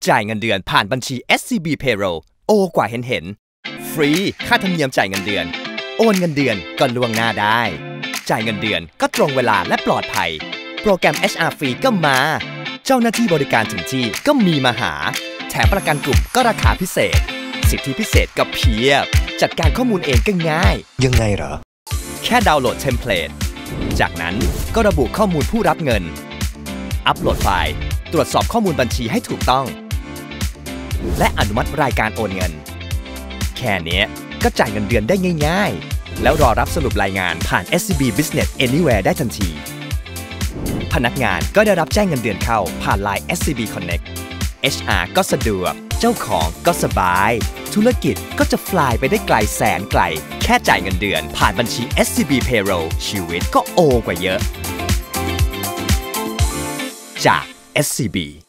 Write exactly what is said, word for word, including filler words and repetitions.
จ่ายเงินเดือนผ่านบัญชี เอส ซี บี Payroll โอกว่าเห็นเห็นฟรีค่าธรรมเนียมจ่ายเงินเดือนโอนเงินเดือนก็ล่วงหน้าได้จ่ายเงินเดือนก็ตรงเวลาและปลอดภัยโปรแกรม เอช อาร์ ฟรีก็มาเจ้าหน้าที่บริการถึงที่ก็มีมาหาแถมประกันกลุ่มก็ราคาพิเศษสิทธิพิเศษก็เพียบจัดการข้อมูลเองก็ง่ายยังไงเหรอแค่ดาวน์โหลดเทมเพลตจากนั้นก็ระบุข้อมูลผู้รับเงินอัปโหลดไฟล์ตรวจสอบข้อมูลบัญชีให้ถูกต้องและอนุมัติรายการโอนเงินแค่นี้ก็จ่ายเงินเดือนได้ง่ายๆแล้วรอรับสรุปรายงานผ่าน เอส ซี บี Business Anywhere ได้ทันทีพนักงานก็ได้รับแจ้งเงินเดือนเข้าผ่าน ไลน์ เอส ซี บี Connect เอช อาร์ ก็สะดวกเจ้าของก็สบายธุรกิจก็จะฟลายไปได้ไกลแสนไกลแค่จ่ายเงินเดือนผ่านบัญชี เอส ซี บี Payroll ชีวิตก็โอกว่าเยอะจาก เอส ซี บี